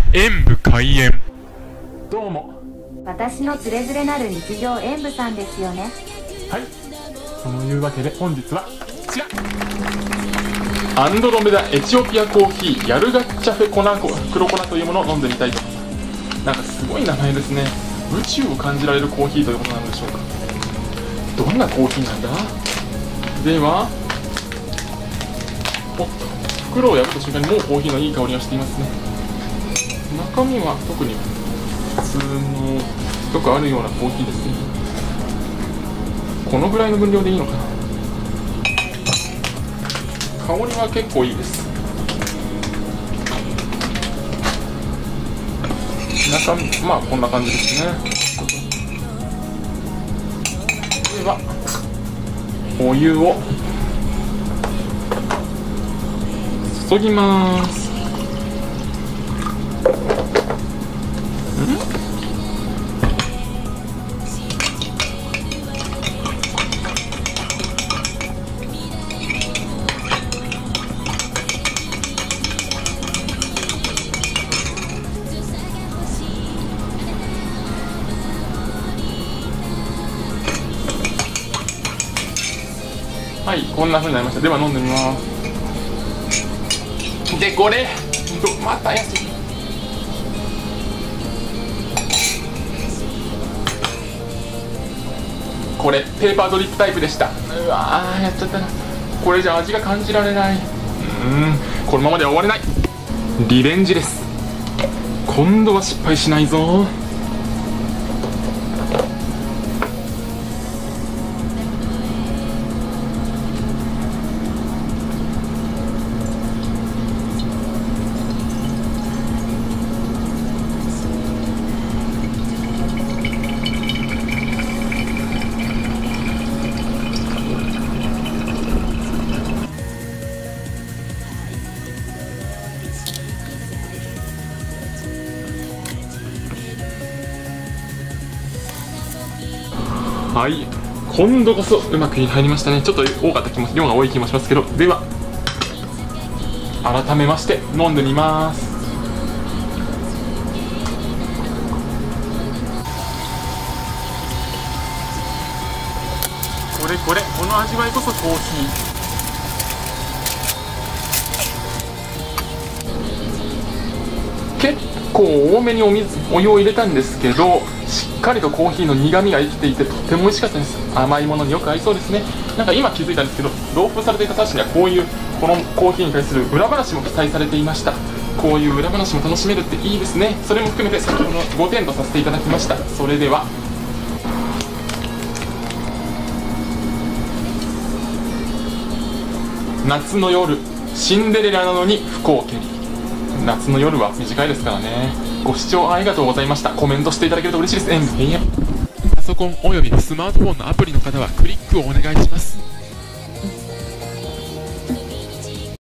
演武開演。どうも。 私のつれづれなる日常演武さんですよね。 はい、そのいうわけで本日はこちら、アンドロメダエチオピアコーヒーヤルガッチャフェコナ黒粉というものを飲んでみたいと思います。なんかすごい名前ですね。宇宙を感じられるコーヒーということなのでしょうか。どんなコーヒーなんだ。ではおっと、袋を破った瞬間にもうコーヒーのいい香りがしていますね。中身は特に普通のよくあるようなコーヒーですね。このぐらいの分量でいいのかな。香りは結構いいです。中身まあこんな感じですね。ではお湯を注ぎます。はい、こんな風になりました。では飲んでみます。で、これまた安い。これペーパードリップタイプでした。うわー、やっちゃったな。これじゃ味が感じられない。このままでは終われない。リベンジです。今度は失敗しないぞ。はい、今度こそうまく入りましたね。ちょっと多かった気も量が多い気もしますけど、では改めまして飲んでみます。この味わいこそコーヒー。結構多めにお湯を入れたんですけど、しっかりとコーヒーの苦みが生きていてとっても美味しかったです。甘いものによく合いそうですね。なんか今気づいたんですけど、同封されていた冊子にはこのコーヒーに対する裏話も記載されていました。こういう裏話も楽しめるっていいですね。それも含めて先ほどの5点とさせていただきました。それでは夏の夜、シンデレラなのに不幸けり。夏の夜は短いですからね。ご視聴ありがとうございました。コメントしていただけると嬉しいです。パソコンおよびスマートフォンのアプリの方はクリックをお願いします。